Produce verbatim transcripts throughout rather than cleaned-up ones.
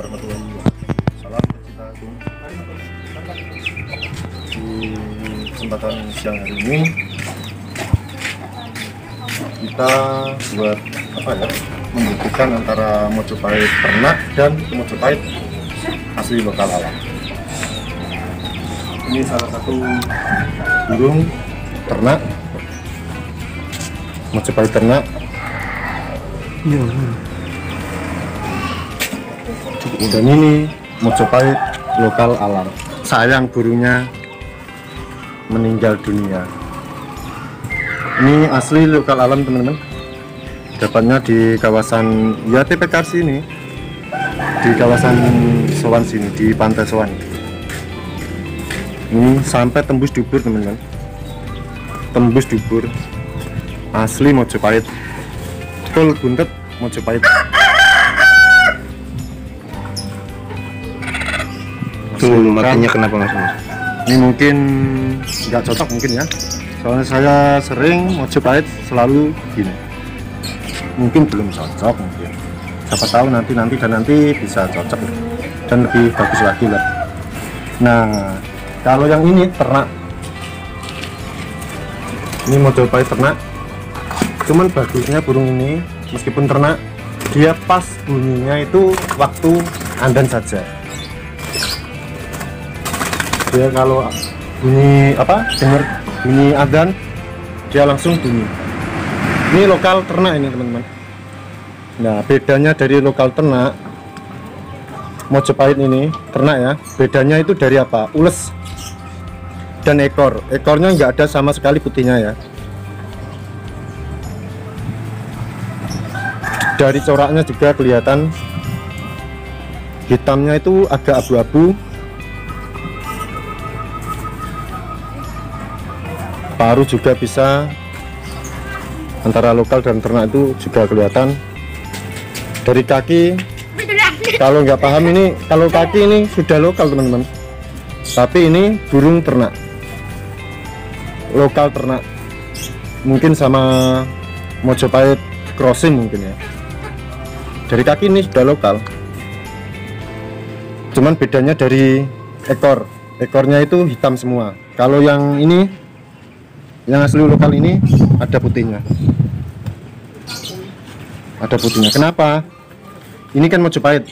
warahmatullahi wabarakatuh. Salam pecinta gunung. Di kesempatan siang hari ini kita buat apa ya? Membuktikan antara Mojopahit ternak dan Mojopahit asli lokal alam. Ini salah satu burung ternak Mojopahit ternak. Dan ini Mojopahit lokal alam. Sayang burungnya meninggal dunia. Ini asli lokal alam teman-teman. Dapatnya di kawasan ya T P K R sini, di kawasan Sowan sini, di pantai Sowan. Ini sampai tembus dubur teman-teman. Tembus dubur. Asli Mojopahit. Full buntet Mojopahit. Tuh, makanya kenapa mas? Ini mungkin nggak cocok mungkin ya. Soalnya saya sering Mojopahit selalu gini. Mungkin belum cocok mungkin. Siapa tahu nanti nanti dan nanti bisa cocok dan lebih bagus lagi lah. Nah, kalau yang ini ternak. Ini Mojopahit ternak. Cuman bagusnya burung ini meskipun ternak, dia pas bunyinya itu waktu andan saja. Dia kalau bunyi apa dengar bunyi adzan dia langsung bunyi. Ini lokal ternak ini teman-teman. Nah, bedanya dari lokal ternak Mojopahit ini ternak ya, bedanya itu dari apa? Ules dan ekor. Ekornya nggak ada sama sekali putihnya ya. Dari coraknya juga kelihatan hitamnya itu agak abu-abu. Paru juga bisa, antara lokal dan ternak itu juga kelihatan. Dari kaki, kalau nggak paham ini, kalau kaki ini sudah lokal teman-teman, tapi ini burung ternak, lokal ternak, mungkin sama Mojopahit crossing mungkin ya. Dari kaki ini sudah lokal, cuman bedanya dari ekor, ekornya itu hitam semua. Kalau yang ini, yang asli lokal ini ada putihnya, ada putihnya. Kenapa? Ini kan Mojopahit,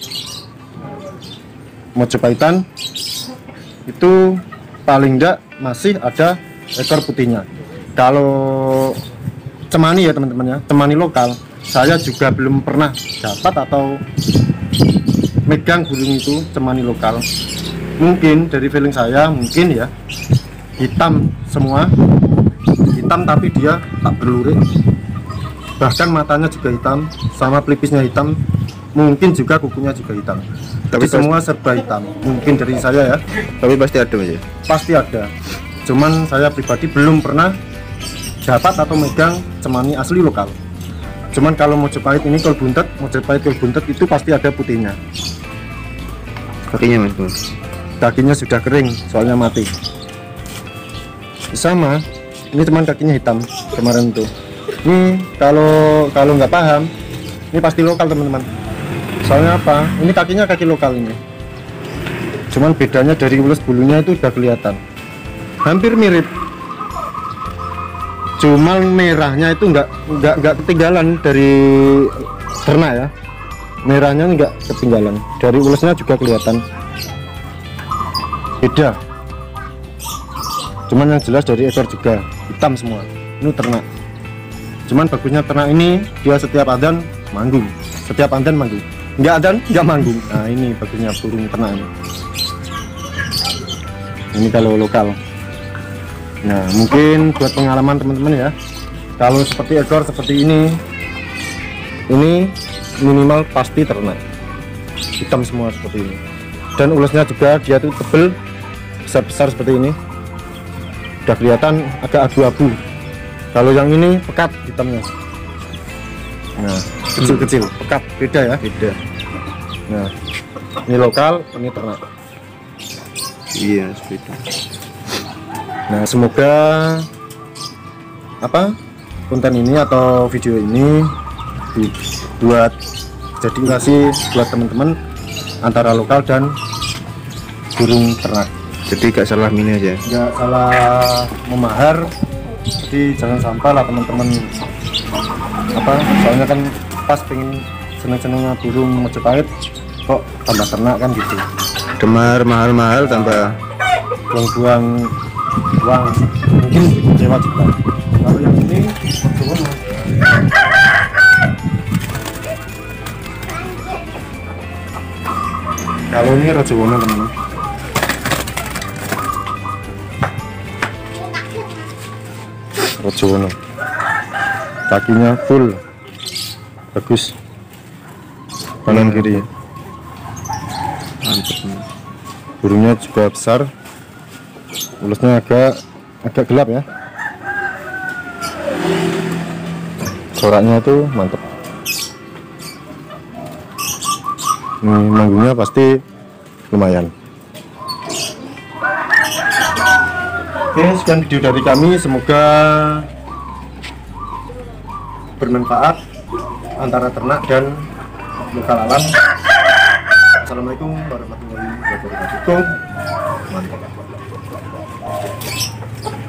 Mojopahitan itu paling enggak masih ada ekor putihnya. Kalau cemani ya teman-teman ya, cemani lokal, saya juga belum pernah dapat atau megang burung itu cemani lokal. Mungkin dari feeling saya, mungkin ya hitam semua, hitam tapi dia tak berlurik, bahkan matanya juga hitam, sama pelipisnya hitam, mungkin juga kukunya juga hitam. Tapi Tapi semua serba hitam. Mungkin dari saya ya, Tapi pasti ada mas ya? pasti ada. Cuman saya pribadi belum pernah dapat atau megang cemani asli lokal. Cuman kalau Mojopahit ini kalau buntet, Mojopahit kalau buntet itu pasti ada putihnya. Kakinya mas? Kakinya sudah kering, soalnya mati. Sama, ini teman kakinya hitam kemarin tuh. Ini kalau kalau nggak paham, ini pasti lokal teman-teman. Soalnya apa? Ini kakinya kaki lokal ini. Cuman bedanya dari ules bulunya itu udah kelihatan. Hampir mirip. Cuman merahnya itu nggak nggak nggak ketinggalan dari ternak ya. Merahnya nggak ketinggalan. Dari ulesnya juga kelihatan. Beda. Cuman yang jelas dari ekor juga hitam semua. Ini ternak. Cuman bagusnya ternak ini dia setiap adzan manggung, setiap adzan manggung. Nggak adzan nggak manggung. Nah ini bagusnya burung ternak ini. Ini kalau lokal. Nah mungkin buat pengalaman teman-teman ya. Kalau seperti ekor seperti ini, ini minimal pasti ternak. Hitam semua seperti ini. Dan ulasnya juga dia tuh tebel, besar-besar seperti ini. Udah kelihatan agak abu-abu. Kalau yang ini pekat hitamnya. Nah, kecil-kecil, pekat, beda ya, beda. Nah, ini lokal, ini ternak. Iya, beda. Nah, semoga apa konten ini atau video ini dibuat jadi ngasih buat teman-teman antara lokal dan burung ternak. Jadi gak salah milih aja. Nggak salah memahar, jadi jangan sampai lah teman-teman apa, soalnya kan pas pengen seneng-senengnya burung Majapahit kok tambah ternak kan gitu, Demar mahal-mahal tambah buang-buang uang, mungkin kecewa juga. Kalau yang ini Rojowono. Kalau ini Rojowono teman-teman. Rojowono, kakinya full bagus, kanan kiri, mantep. burungnya juga besar, ulasnya agak agak gelap ya, coraknya tuh mantep. Ini manggungnya pasti lumayan. Oke, sekian video dari kami, semoga bermanfaat antara ternak dan lokal alam. Assalamualaikum warahmatullahi wabarakatuh. Mantap.